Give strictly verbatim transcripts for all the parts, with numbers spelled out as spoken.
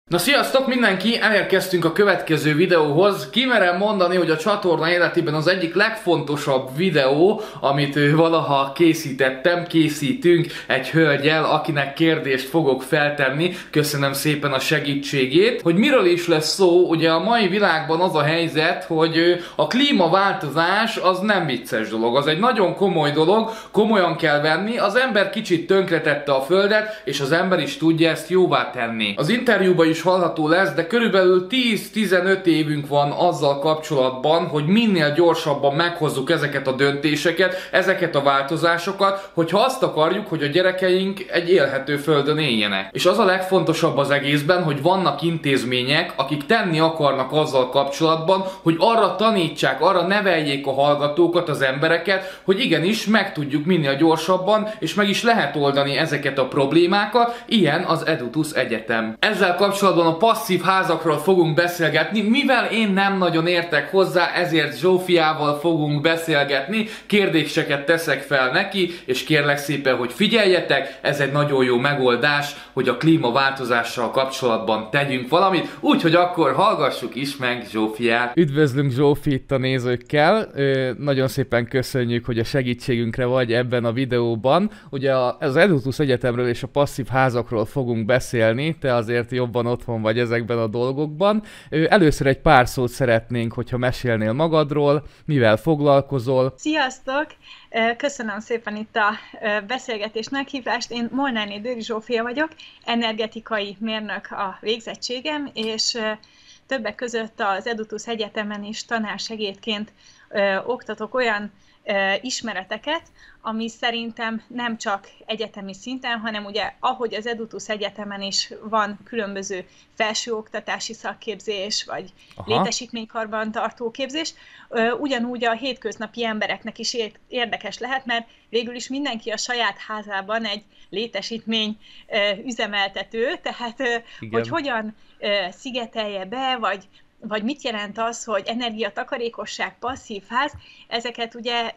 Na sziasztok mindenki! Elérkeztünk a következő videóhoz. Kimerem mondani, hogy a csatorna életében az egyik legfontosabb videó, amit valaha készítettem, készítünk egy hölgyel, akinek kérdést fogok feltenni. Köszönöm szépen a segítségét. Hogy miről is lesz szó, ugye a mai világban az a helyzet, hogy a klímaváltozás az nem vicces dolog. Az egy nagyon komoly dolog, komolyan kell venni. Az ember kicsit tönkretette a földet, és az ember is tudja ezt jóvá tenni. Az interjúban is hallható lesz, de körülbelül tíz-tizenöt évünk van azzal kapcsolatban, hogy minél gyorsabban meghozzuk ezeket a döntéseket, ezeket a változásokat, hogyha azt akarjuk, hogy a gyerekeink egy élhető földön éljenek. És az a legfontosabb az egészben, hogy vannak intézmények, akik tenni akarnak azzal kapcsolatban, hogy arra tanítsák, arra neveljék a hallgatókat, az embereket, hogy igenis meg tudjuk minél gyorsabban, és meg is lehet oldani ezeket a problémákat, ilyen az Edutus Egyetem. Ezzel kapcsolatban a passzív házakról fogunk beszélgetni, mivel én nem nagyon értek hozzá, ezért Zsófiával fogunk beszélgetni, kérdéseket teszek fel neki, és kérlek szépen, hogy figyeljetek, ez egy nagyon jó megoldás, hogy a klímaváltozással kapcsolatban tegyünk valamit, úgyhogy akkor hallgassuk is meg Zsófiát. Üdvözlünk Zsófi itt a nézőkkel, Ö, nagyon szépen köszönjük, hogy a segítségünkre vagy ebben a videóban. Ugye az Edutus Egyetemről és a passzív házakról fogunk beszélni, te azért jobban otthon vagy ezekben a dolgokban. Először egy pár szót szeretnénk, hogyha mesélnél magadról, mivel foglalkozol. Sziasztok! Köszönöm szépen itt a beszélgetés meghívást. Én Molnárné Dőri Zsófia vagyok, energetikai mérnök a végzettségem, és többek között az Edutus Egyetemen is tanársegédként oktatok olyan ismereteket, ami szerintem nem csak egyetemi szinten, hanem ugye ahogy az Edutus Egyetemen is van különböző felsőoktatási szakképzés, vagy Aha. létesítménykarbantartó képzés, ugyanúgy a hétköznapi embereknek is érdekes lehet, mert végül is mindenki a saját házában egy létesítmény üzemeltető, tehát Igen. hogy hogyan szigetelje be, vagy vagy mit jelent az, hogy energiatakarékosság, passzív ház, ezeket ugye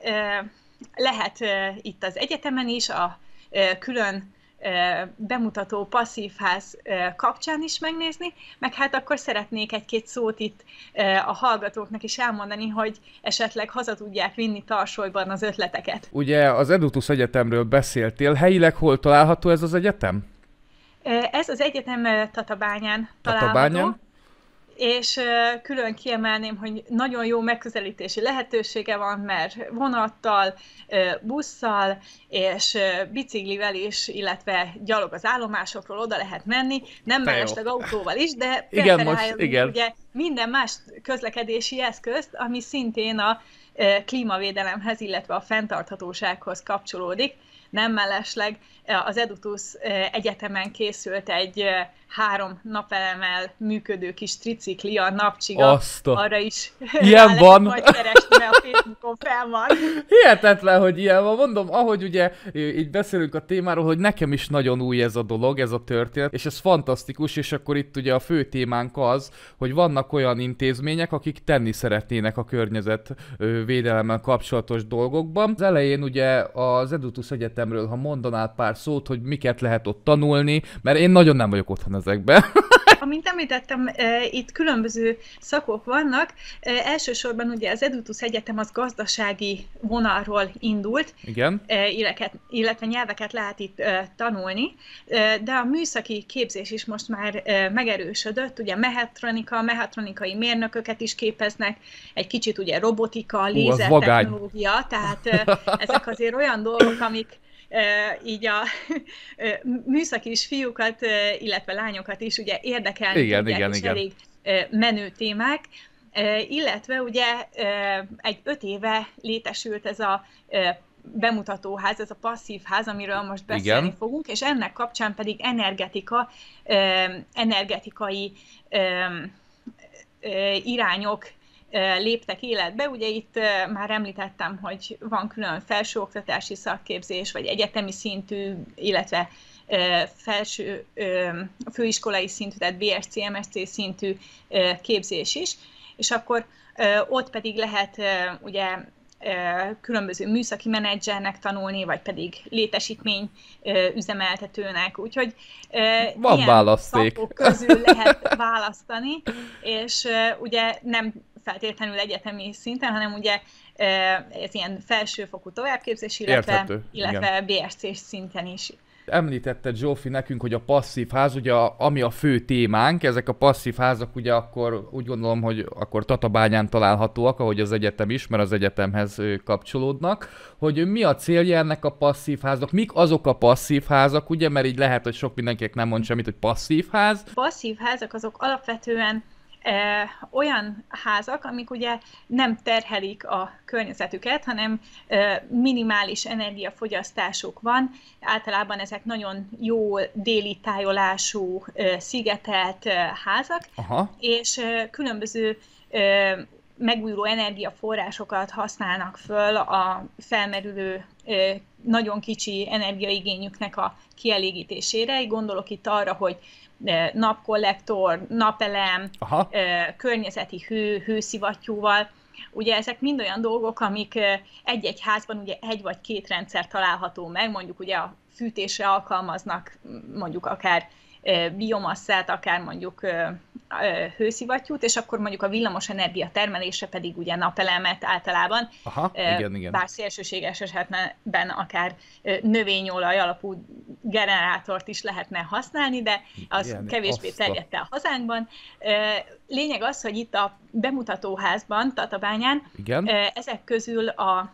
lehet itt az egyetemen is, a külön bemutató passzív ház kapcsán is megnézni, meg hát akkor szeretnék egy-két szót itt a hallgatóknak is elmondani, hogy esetleg haza tudják vinni tarsolyban az ötleteket. Ugye az Edutus Egyetemről beszéltél, helyileg hol található ez az egyetem? Ez az egyetem Tatabányán található. Tatabányán? És uh, külön kiemelném, hogy nagyon jó megközelítési lehetősége van, mert vonattal, uh, busszal és uh, biciklivel is, illetve gyalog az állomásokról oda lehet menni, nem mellesleg autóval is, de igen, most, igen. ugye minden más közlekedési eszközt, ami szintén a uh, klímavédelemhez, illetve a fenntarthatósághoz kapcsolódik. Nem mellesleg az Edutus Egyetemen készült egy három napelemmel működő kis tricikli, a napcsiga, Azt a... arra is ilyen van. Majd keresni, mert a Facebookon fel van. Hihetetlen, hogy ilyen van. Mondom, ahogy ugye így beszélünk a témáról, hogy nekem is nagyon új ez a dolog, ez a történet, és ez fantasztikus, és akkor itt ugye a fő témánk az, hogy vannak olyan intézmények, akik tenni szeretnének a környezetvédelemmel kapcsolatos dolgokban. Az elején ugye az Edutus Egyetemről, ha mondanál pár szót, hogy miket lehet ott tanulni, mert én nagyon nem vagyok otthon ezekben. Amint említettem, itt különböző szakok vannak. Elsősorban ugye az Edutus Egyetem az gazdasági vonalról indult, Igen. illetve nyelveket lehet itt tanulni, de a műszaki képzés is most már megerősödött, ugye mechatronika, mechatronikai mérnököket is képeznek, egy kicsit ugye robotika, lézertechnológia, tehát ezek azért olyan dolgok, amik így a műszakis fiúkat, illetve lányokat is ugye érdekelni igen, tudják, igen, és igen. elég menő témák, illetve ugye egy öt éve létesült ez a bemutatóház, ez a passzív ház, amiről most beszélni igen. fogunk, és ennek kapcsán pedig energetika, energetikai irányok léptek életbe. Ugye itt már említettem, hogy van külön felsőoktatási szakképzés, vagy egyetemi szintű, illetve felső főiskolai szintű, tehát bé es cé, em es cé szintű képzés is, és akkor ott pedig lehet ugye különböző műszaki menedzsernek tanulni, vagy pedig létesítmény üzemeltetőnek. Úgyhogy van ilyen választék szakok közül lehet választani, és ugye nem feltétlenül egyetemi szinten, hanem ugye ez ilyen felsőfokú továbbképzés, illetve, Érthető, illetve bé es cés szinten is. Említette Zsófi nekünk, hogy a passzív ház, ugye ami a fő témánk, ezek a passzív házak ugye akkor úgy gondolom, hogy akkor Tatabányán találhatóak, ahogy az egyetem is, mert az egyetemhez kapcsolódnak, hogy mi a célja ennek a passzív háznak, mik azok a passzív házak, ugye, mert így lehet, hogy sok mindenkinek nem mond semmit, hogy passzív ház. Passzív házak azok alapvetően E, olyan házak, amik ugye nem terhelik a környezetüket, hanem e, minimális energiafogyasztásuk van. Általában ezek nagyon jó déli tájolású, e, szigetelt e, házak, Aha. és e, különböző e, megújuló energiaforrásokat használnak föl a felmerülő e, nagyon kicsi energiaigényüknek a kielégítésére. Gondolok itt arra, hogy napkollektor, napelem, Aha. környezeti hő, hőszivattyúval. Ugye ezek mind olyan dolgok, amik egy-egy házban ugye egy vagy két rendszer található meg, mondjuk ugye a fűtésre alkalmaznak mondjuk akár biomasszát, akár mondjuk hőszivattyút, és akkor mondjuk a villamosenergia termelése pedig ugye napelemet általában, Aha, igen, igen. bár szélsőséges esetben akár növényolaj alapú generátort is lehetne használni, de az igen, kevésbé terjedt el hazánkban. Lényeg az, hogy itt a bemutatóházban, Tatabányán, igen. ezek közül a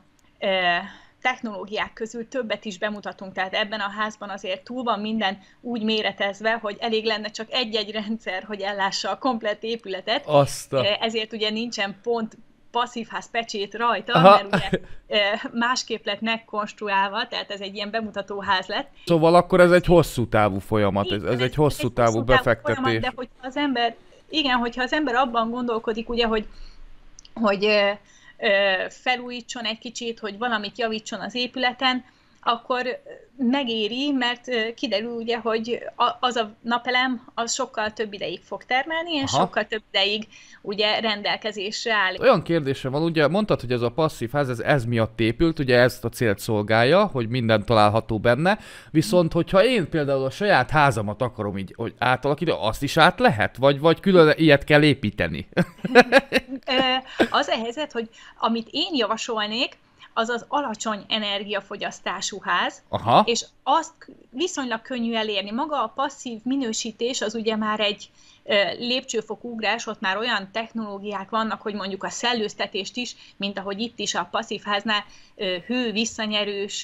technológiák közül többet is bemutatunk, tehát ebben a házban azért túl van minden úgy méretezve, hogy elég lenne csak egy-egy rendszer, hogy ellássa a komplett épületet. Azta. Ezért ugye nincsen pont passzívház pecsét rajta, Aha. mert ugye másképp lett megkonstruálva, tehát ez egy ilyen bemutatóház lett. Szóval akkor ez egy hosszú távú folyamat, ez, ez egy hosszú egy távú, távú befektetés. Folyamat, de hogyha az ember, igen, hogyha az ember abban gondolkodik, ugye, hogy, hogy felújítson egy kicsit, hogy valamit javítson az épületen, akkor megéri, mert kiderül ugye, hogy az a napelem az sokkal több ideig fog termelni, és Aha. sokkal több ideig ugye rendelkezésre áll. Olyan kérdésem van, ugye mondtad, hogy ez a passzív ház, ez, ez miatt épült, ugye ezt a célt szolgálja, hogy minden található benne, viszont hogyha én például a saját házamat akarom így hogy átalakítani, azt is át lehet? Vagy, vagy külön ilyet kell építeni? Az a helyzet, hogy amit én javasolnék, az az alacsony energiafogyasztású ház, Aha. és azt viszonylag könnyű elérni. Maga a passzív minősítés az ugye már egy lépcsőfok ugrás, ott már olyan technológiák vannak, hogy mondjuk a szellőztetést is, mint ahogy itt is a passzív háznál hő visszanyerős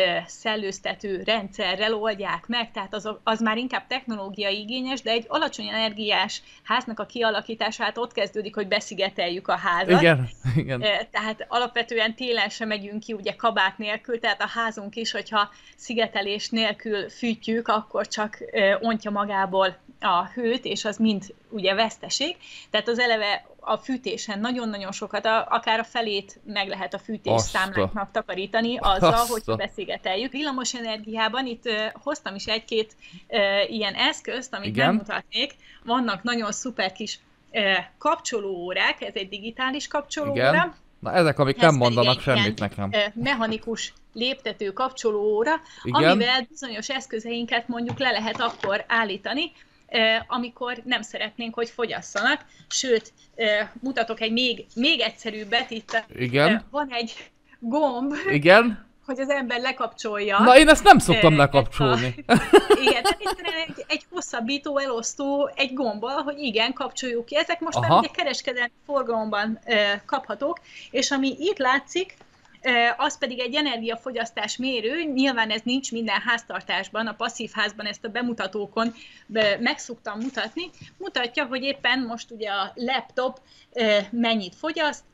szellőztető rendszerrel oldják meg, tehát az, az már inkább technológiai igényes, de egy alacsony energiás háznak a kialakítását ott kezdődik, hogy beszigeteljük a házat. Igen, igen. Tehát alapvetően télen sem megyünk ki ugye kabát nélkül, tehát a házunk is, hogyha szigetelés nélkül fűtjük, akkor csak ontja magából a hőt, és az mind ugye veszteség. Tehát az eleve a fűtésen nagyon-nagyon sokat, a, akár a felét meg lehet a fűtés számláknak takarítani azzal, Azta. hogy beszigeteljük. Villamos energiában itt uh, hoztam is egy-két uh, ilyen eszközt, amit Igen. megmutatnék. Vannak nagyon szuper kis uh, kapcsolóórák, ez egy digitális kapcsolóóra. Igen. Na ezek, amik ez nem mondanak semmit nekem. Uh, mechanikus léptető kapcsolóóra, Igen. amivel bizonyos eszközeinket mondjuk le lehet akkor állítani, amikor nem szeretnénk, hogy fogyasszanak. Sőt, mutatok egy még, még egyszerűbbet, itt Igen. van egy gomb, Igen. hogy az ember lekapcsolja. Na én ezt nem szoktam lekapcsolni. A, igen, tehát egyszerűen egy, egy hosszabbító, elosztó, egy gombbal, hogy igen, kapcsoljuk ki. Ezek most Aha. már ugye kereskedelmi forgalomban kaphatók, és ami itt látszik, az pedig egy energiafogyasztás mérő, nyilván ez nincs minden háztartásban, a passzív házban ezt a bemutatókon meg szoktam mutatni, mutatja, hogy éppen most ugye a laptop mennyit fogyaszt,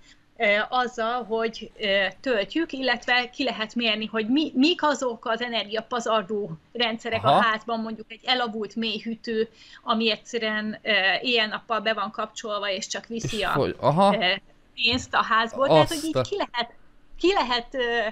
azzal, hogy töltjük, illetve ki lehet mérni, hogy mi, mik azok az energiapazarló rendszerek Aha. a házban, mondjuk egy elavult mélyhűtő, ami egyszerűen éjjel-nappal be van kapcsolva, és csak viszi a pénzt a házból, Azt. tehát hogy így ki lehet Ki lehet uh,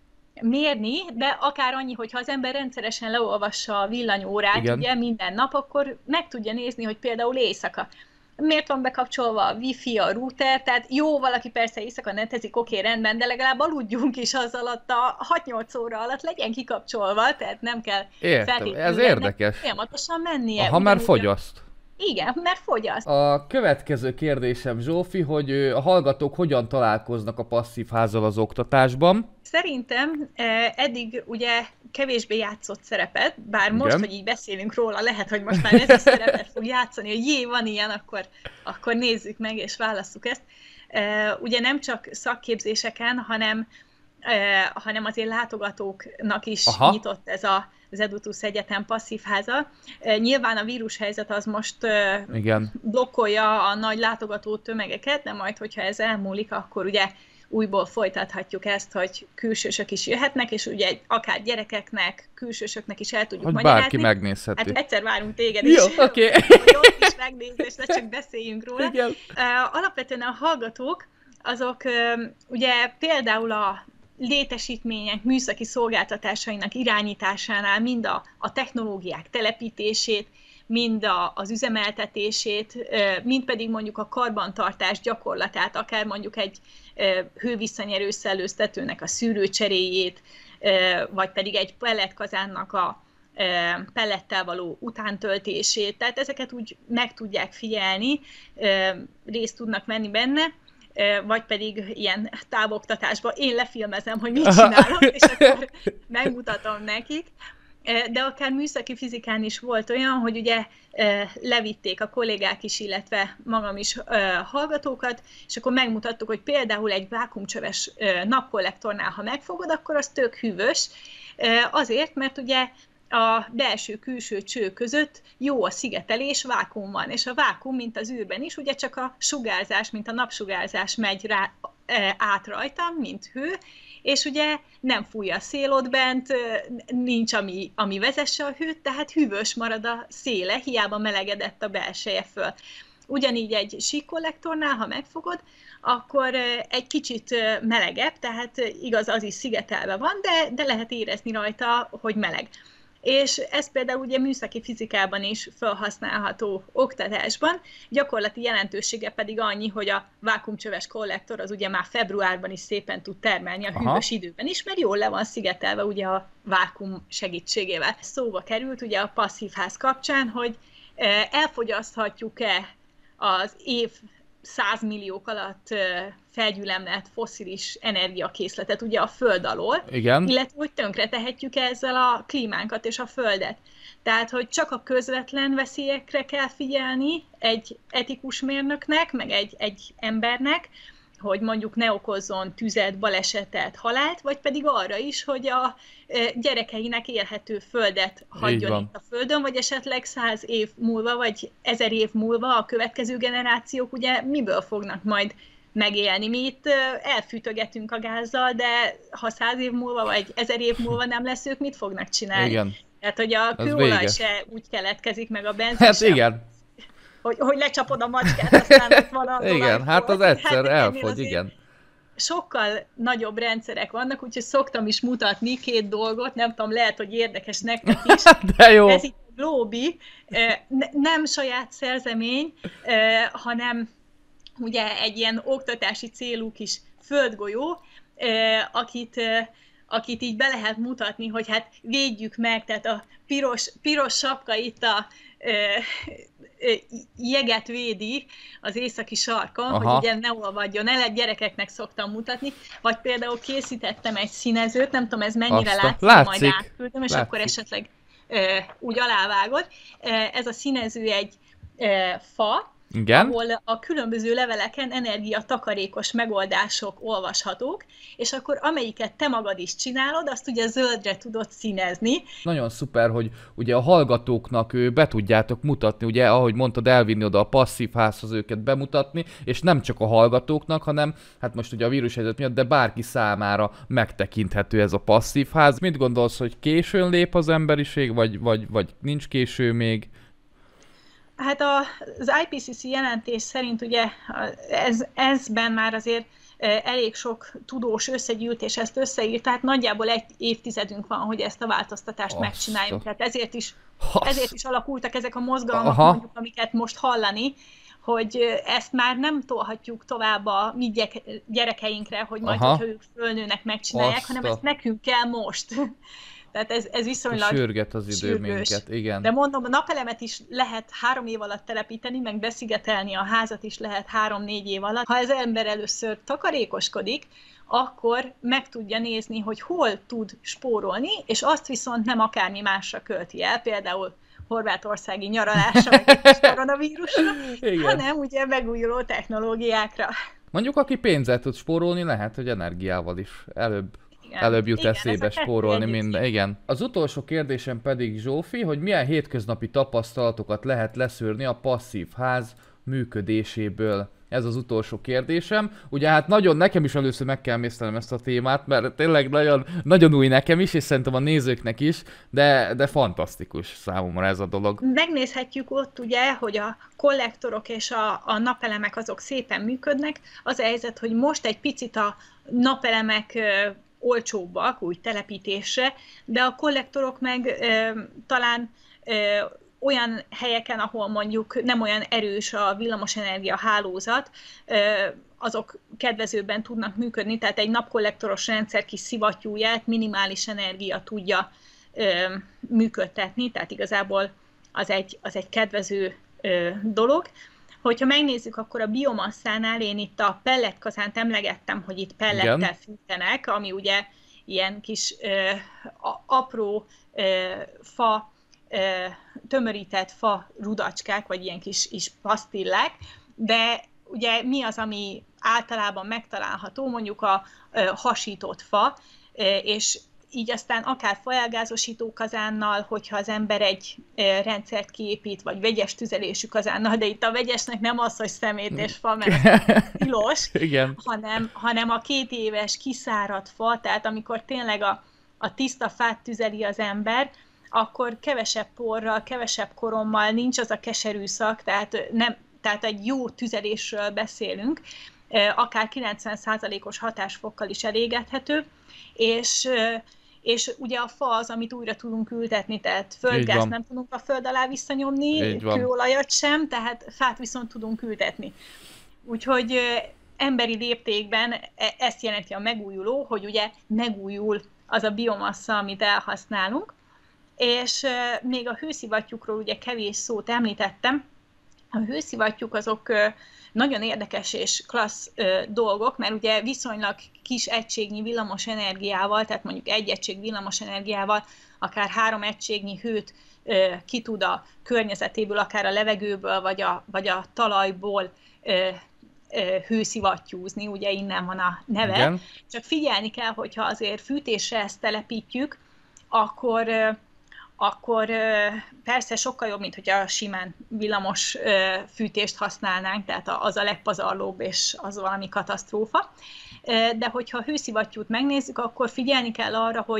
mérni, de akár annyi, hogyha az ember rendszeresen leolvassa a villanyórát ugye, minden nap, akkor meg tudja nézni, hogy például éjszaka miért van bekapcsolva a wifi, a router, tehát jó, valaki persze éjszaka netezik, oké, rendben, de legalább aludjunk is az alatt a hat-nyolc óra alatt legyen kikapcsolva, tehát nem kell Értem, ez érdekes. folyamatosan mennie. Ha már fogyaszt. Igen, mert fogyaszt. A következő kérdésem, Zsófi, hogy a hallgatók hogyan találkoznak a passzív házzal az oktatásban? Szerintem eddig ugye kevésbé játszott szerepet, bár most, igen, hogy így beszélünk róla, lehet, hogy most már ez a szerepet fog játszani, hogy jé, van ilyen, akkor, akkor nézzük meg és válasszuk ezt. Ugye nem csak szakképzéseken, hanem, hanem azért látogatóknak is Aha. nyitott ez a az Edutus Egyetem passzív háza. Nyilván a vírushelyzet az most Igen. blokkolja a nagy látogató tömegeket, de majd, hogyha ez elmúlik, akkor ugye újból folytathatjuk ezt, hogy külsősök is jöhetnek, és ugye akár gyerekeknek, külsősöknek is el tudjuk hogy magyarázni. Bárki megnézheti. Hát egyszer várunk téged is. Jó, oké. Okay. Hogy ott is megnézd, és ne csak beszéljünk róla. Igen. Alapvetően a hallgatók, azok ugye például a létesítmények műszaki szolgáltatásainak irányításánál mind a, a technológiák telepítését, mind a, az üzemeltetését, mind pedig mondjuk a karbantartás gyakorlatát, akár mondjuk egy hővisszanyerő szellőztetőnek a szűrőcseréjét, vagy pedig egy pelletkazánnak a pellettel való utántöltését. Tehát ezeket úgy meg tudják figyelni, részt tudnak venni benne, vagy pedig ilyen távoktatásban én lefilmezem, hogy mit csinálok, és akkor megmutatom nekik. De akár műszaki fizikán is volt olyan, hogy ugye levitték a kollégák is, illetve magam is hallgatókat, és akkor megmutattuk, hogy például egy vákuumcsöves napkollektornál, ha megfogod, akkor az tök hűvös, azért, mert ugye a belső-külső cső között jó a szigetelés, vákuum van, és a vákuum, mint az űrben is, ugye csak a sugárzás, mint a napsugárzás megy rá, át rajta, mint hő, és ugye nem fúj a szél ott bent, nincs ami, ami vezesse a hőt, tehát hűvös marad a széle, hiába melegedett a belseje föl. Ugyanígy egy síkkollektornál, ha megfogod, akkor egy kicsit melegebb, tehát igaz, az is szigetelve van, de, de lehet érezni rajta, hogy meleg. És ez például ugye műszaki fizikában is felhasználható oktatásban, gyakorlati jelentősége pedig annyi, hogy a vákuumcsöves kollektor az ugye már februárban is szépen tud termelni a hűvös időben is, mert jól le van szigetelve ugye a vákuum segítségével. Szóba került ugye a passzív ház kapcsán, hogy elfogyaszthatjuk-e az év százmilliók alatt felgyülemlett fosszilis energiakészletet ugye a föld alól, Igen. illetve hogy tönkre tehetjük ezzel a klímánkat és a földet. Tehát, hogy csak a közvetlen veszélyekre kell figyelni egy etikus mérnöknek, meg egy, egy embernek, hogy mondjuk ne okozzon tüzet, balesetet, halált, vagy pedig arra is, hogy a gyerekeinek élhető földet hagyjon itt a földön, vagy esetleg száz év múlva, vagy ezer év múlva a következő generációk ugye miből fognak majd megélni. Mi itt elfűtögetünk a gázzal, de ha száz év múlva, vagy ezer év múlva nem lesz, ők mit fognak csinálni? Igen. Tehát, hogy a kőolaj se úgy keletkezik, meg a benzin Hát sem. Igen. Hogy, hogy lecsapod a macskát, aztán ott van a Igen, hát az egyszer hát elfogy, igen. Sokkal nagyobb rendszerek vannak, úgyhogy szoktam is mutatni két dolgot, nem tudom, lehet, hogy érdekes nektek is. De jó. Ez itt a Globi, nem saját szerzemény, hanem ugye egy ilyen oktatási célú kis földgolyó, akit, akit így be lehet mutatni, hogy hát védjük meg, tehát a piros, piros sapka itt a jeget védi az északi sarkon, Aha. hogy ugye ne olvadjon el, gyerekeknek szoktam mutatni, vagy például készítettem egy színezőt, nem tudom, ez mennyire Azt látszik, látszik, majd átküldöm, és látszik. akkor esetleg e, úgy alávágod. E, ez a színező egy e, fa, Igen. ahol a különböző leveleken energiatakarékos megoldások olvashatók, és akkor amelyiket te magad is csinálod, azt ugye zöldre tudod színezni. Nagyon szuper, hogy ugye a hallgatóknak be tudjátok mutatni, ugye ahogy mondtad, elvinni oda a passzív házhoz őket bemutatni, és nem csak a hallgatóknak, hanem hát most ugye a vírushelyzet miatt, de bárki számára megtekinthető ez a passzív ház. Mit gondolsz, hogy későn lép az emberiség, vagy, vagy, vagy nincs késő még? Hát az I P C C jelentés szerint ugye ez, ezben már azért elég sok tudós összegyűlt, és ezt összeírt, tehát nagyjából egy évtizedünk van, hogy ezt a változtatást Azt megcsináljuk. Tehát ezért is, ezért is alakultak ezek a mozgalmak, mondjuk, amiket most hallani, hogy ezt már nem tolhatjuk tovább a mi gyerekeinkre, hogy majd, Aha. hogyha ők fölnőnek, megcsinálják, Azt hanem a... ezt nekünk kell most. Tehát ez, ez viszonylag sürget az idő sürgős. minket, igen. De mondom, a napelemet is lehet három év alatt telepíteni, meg beszigetelni a házat is lehet három-négy év alatt. Ha az ember először takarékoskodik, akkor meg tudja nézni, hogy hol tud spórolni, és azt viszont nem akármi másra költi el, például horvátországi nyaralásra, meg egy kis koronavírusra, hanem ugye megújuló technológiákra. Mondjuk, aki pénzzel tud spórolni, lehet, hogy energiával is előbb, Igen. előbb jut Igen, eszébe spórolni minden. Igen. Az utolsó kérdésem pedig, Zsófi, hogy milyen hétköznapi tapasztalatokat lehet leszűrni a passzív ház működéséből. Ez az utolsó kérdésem. Ugye hát nagyon, nekem is először meg kell emésztenem ezt a témát, mert tényleg nagyon, nagyon új nekem is, és szerintem a nézőknek is, de, de fantasztikus számomra ez a dolog. Megnézhetjük ott ugye, hogy a kollektorok és a, a napelemek azok szépen működnek. Az a helyzet, hogy most egy picit a napelemek ö, olcsóbbak, úgy telepítésre, de a kollektorok meg ö, talán ö, olyan helyeken, ahol mondjuk nem olyan erős a villamosenergia hálózat, azok kedvezőbben tudnak működni, tehát egy napkollektoros rendszer kis szivattyúját minimális energia tudja működtetni, tehát igazából az egy, az egy kedvező dolog. Hogyha megnézzük, akkor a biomasszánál én itt a pelletkazánt emlegettem, hogy itt pellettel Igen. fűtenek, ami ugye ilyen kis apró fa, tömörített fa rudacskák, vagy ilyen kis, kis pasztillák, de ugye mi az, ami általában megtalálható, mondjuk a hasított fa, és így aztán akár faelgázosító kazánnal, hogyha az ember egy rendszert kiépít, vagy vegyes tüzelésű kazánnal, de itt a vegyesnek nem az, hogy szemét és fa, mert tilos, hanem, hanem a két éves kiszáradt fa, tehát amikor tényleg a, a tiszta fát tüzeli az ember, akkor kevesebb porral, kevesebb korommal nincs az a keserű szak, tehát, nem, tehát egy jó tüzelésről beszélünk, akár kilencven százalékos hatásfokkal is elégethető, és, és ugye a fa az, amit újra tudunk ültetni, tehát földgázt nem tudunk a föld alá visszanyomni, kőolajat sem, tehát fát viszont tudunk ültetni. Úgyhogy emberi léptékben ezt jelenti a megújuló, hogy ugye megújul az a biomassa, amit elhasználunk, és még a hőszivattyúkról ugye kevés szót említettem. A hőszivattyúk azok nagyon érdekes és klassz dolgok, mert ugye viszonylag kis egységnyi villamos energiával, tehát mondjuk egy egység villamos energiával, akár három egységnyi hőt ki tud a környezetéből, akár a levegőből, vagy a, vagy a talajból hőszivattyúzni, ugye innen van a neve. Igen. Csak figyelni kell, hogyha azért fűtésre ezt telepítjük, akkor... akkor persze sokkal jobb, mint hogyha simán villamos fűtést használnánk, tehát az a legpazarlóbb, és az valami katasztrófa. De hogyha a hőszivattyút megnézzük, akkor figyelni kell arra, hogy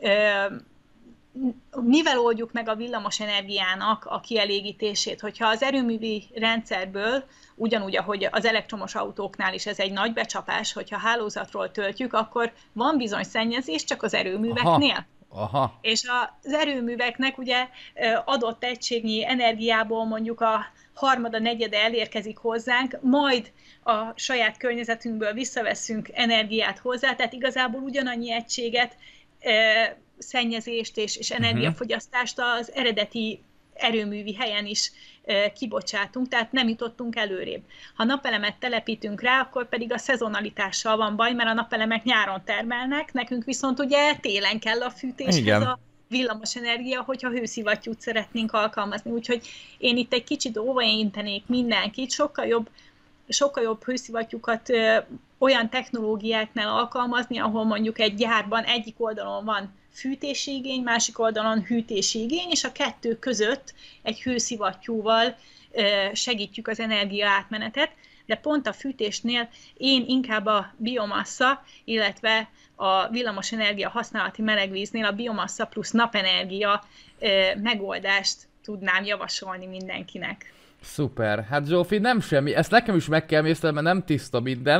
mivel oldjuk meg a villamos energiának a kielégítését. Hogyha az erőművi rendszerből, ugyanúgy, ahogy az elektromos autóknál is ez egy nagy becsapás, hogyha hálózatról töltjük, akkor van bizony szennyezés, csak az erőműveknél. Aha. Aha. És az erőműveknek ugye adott egységnyi energiából mondjuk a harmada, negyede elérkezik hozzánk, majd a saját környezetünkből visszaveszünk energiát hozzá, tehát igazából ugyanannyi egységet, szennyezést és, és energiafogyasztást az eredeti erőművi helyen is kibocsátunk, tehát nem jutottunk előrébb. Ha napelemet telepítünk rá, akkor pedig a szezonalitással van baj, mert a napelemek nyáron termelnek, nekünk viszont ugye télen kell a fűtéshez Igen. a villamos energia, hogyha hőszivattyút szeretnénk alkalmazni. Úgyhogy én itt egy kicsit óvaintenék mindenkit, sokkal jobb, sokkal jobb hőszivattyúkat ö, olyan technológiáknál alkalmazni, ahol mondjuk egy gyárban egyik oldalon van fűtési igény, másik oldalon hűtési igény, és a kettő között egy hőszivattyúval segítjük az energia átmenetet, de pont a fűtésnél én inkább a biomassa, illetve a villamosenergia használati melegvíznél a biomassa plusz napenergia megoldást tudnám javasolni mindenkinek. Szuper. Hát Zsófi, nem semmi. Ezt nekem is meg kell mésztelni, mert nem tiszta minden.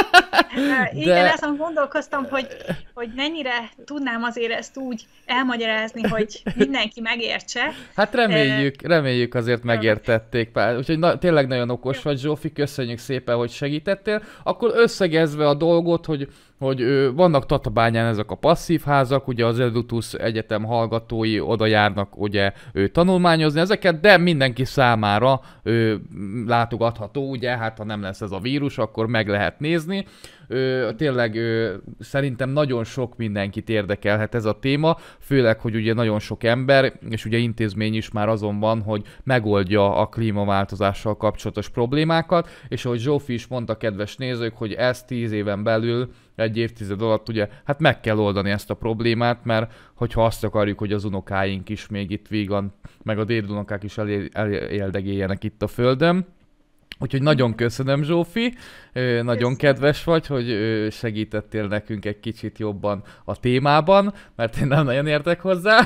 De... Igen, azon gondolkoztam, hogy, hogy mennyire tudnám azért ezt úgy elmagyarázni, hogy mindenki megértse. Hát reméljük, reméljük azért megértették. Úgyhogy na, tényleg nagyon okos vagy, Zsófi, köszönjük szépen, hogy segítettél. Akkor összegezve a dolgot, hogy, hogy ö, vannak Tatabányán ezek a passzív házak, ugye az Edutus Egyetem hallgatói oda járnak ugye ő, tanulmányozni ezeket, de mindenki számára ö, látogatható, ugye, hát ha nem lesz ez a vírus, akkor meg lehet nézni. Ö, tényleg ö, szerintem nagyon sok mindenkit érdekelhet ez a téma, főleg, hogy ugye nagyon sok ember, és ugye intézmény is már azon van, hogy megoldja a klímaváltozással kapcsolatos problémákat, és ahogy Zsófi is mondta, kedves nézők, hogy ezt tíz éven belül, egy évtized alatt ugye, hát meg kell oldani ezt a problémát, mert hogyha azt akarjuk, hogy az unokáink is még itt vígan, meg a dédunokák is eléldegéljenek itt a földön. Úgyhogy nagyon köszönöm, Zsófi, nagyon köszönöm. Kedves vagy, hogy segítettél nekünk egy kicsit jobban a témában, mert én nem nagyon értek hozzá.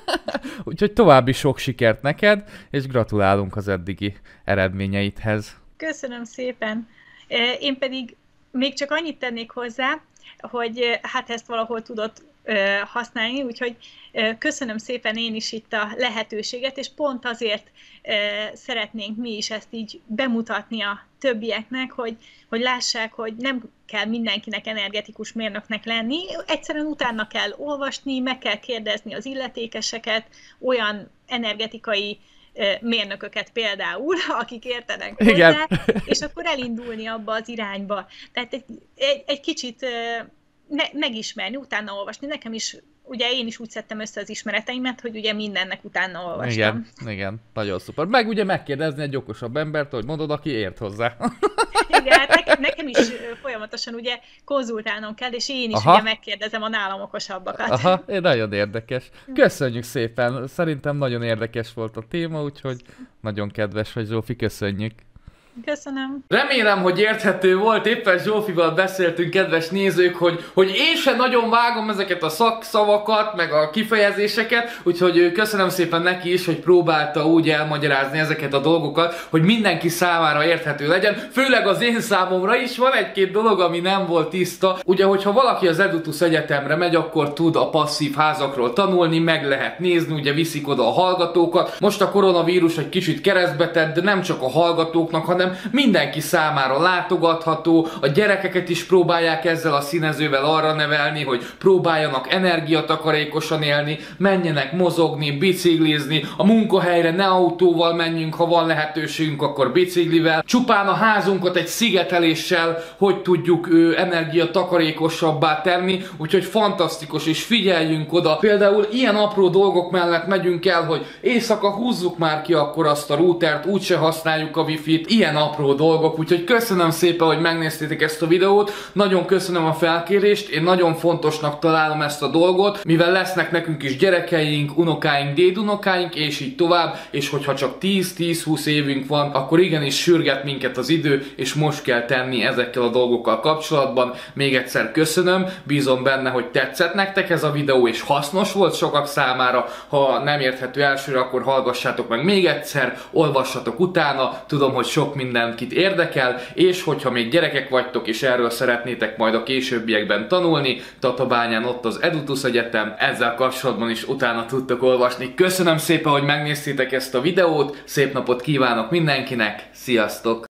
Úgyhogy további sok sikert neked, és gratulálunk az eddigi eredményeidhez. Köszönöm szépen. Én pedig még csak annyit tennék hozzá, hogy hát ezt valahol tudott használni, úgyhogy köszönöm szépen én is itt a lehetőséget, és pont azért szeretnénk mi is ezt így bemutatni a többieknek, hogy, hogy lássák, hogy nem kell mindenkinek energetikus mérnöknek lenni, egyszerűen utána kell olvasni, meg kell kérdezni az illetékeseket, olyan energetikai mérnököket például, akik értenek hozzá, igen. És akkor elindulni abba az irányba. Tehát egy, egy, egy kicsit ne, megismerni, utána olvasni. Nekem is, ugye én is úgy szedtem össze az ismereteimet, hogy ugye mindennek utána olvastam. Igen, igen, nagyon szuper. Meg ugye megkérdezni egy okosabb embert, hogy mondod, aki ért hozzá. Igen, hát nekem, nekem is folyamatosan ugye konzultálnom kell, és én is Aha. ugye megkérdezem a nálam okosabbakat. Aha, nagyon érdekes. Köszönjük szépen, szerintem nagyon érdekes volt a téma, úgyhogy nagyon kedves vagy, Zsófi, köszönjük. Köszönöm. Remélem, hogy érthető volt, éppen Zsófival beszéltünk, kedves nézők, hogy, hogy én sem nagyon vágom ezeket a szakszavakat, meg a kifejezéseket, úgyhogy köszönöm szépen neki is, hogy próbálta úgy elmagyarázni ezeket a dolgokat, hogy mindenki számára érthető legyen, főleg az én számomra is van egy-két dolog, ami nem volt tiszta. Ugye, hogyha valaki az Edutus Egyetemre megy, akkor tud a passzív házakról tanulni, meg lehet nézni, ugye viszik oda a hallgatókat. Most a koronavírus egy kicsit keresztbe tett, de nem csak a hallgatóknak, hanem mindenki számára látogatható, a gyerekeket is próbálják ezzel a színezővel arra nevelni, hogy próbáljanak energiatakarékosan élni, menjenek mozogni, biciklizni, a munkahelyre ne autóval menjünk, ha van lehetőségünk, akkor biciklivel, csupán a házunkat egy szigeteléssel, hogy tudjuk ő, energiatakarékosabbá tenni, úgyhogy fantasztikus, és figyeljünk oda. Például ilyen apró dolgok mellett megyünk el, hogy éjszaka húzzuk már ki akkor azt a routert, úgyse használjuk a wifi-t, ilyen apró dolgok, úgyhogy köszönöm szépen, hogy megnéztétek ezt a videót, nagyon köszönöm a felkérést, én nagyon fontosnak találom ezt a dolgot, mivel lesznek nekünk is gyerekeink, unokáink, dédunokáink, és így tovább, és hogyha csak tíz-tíz-húsz évünk van, akkor igenis sürget minket az idő, és most kell tenni ezekkel a dolgokkal kapcsolatban. Még egyszer köszönöm, bízom benne, hogy tetszett nektek ez a videó, és hasznos volt sokak számára, ha nem érthető elsőre, akkor hallgassátok meg még egyszer, olvassatok utána, tudom, hogy sok mindenkit érdekel, és hogyha még gyerekek vagytok, és erről szeretnétek majd a későbbiekben tanulni, Tatabányán ott az Edutus Egyetem, ezzel kapcsolatban is utána tudtok olvasni. Köszönöm szépen, hogy megnéztétek ezt a videót, szép napot kívánok mindenkinek, sziasztok!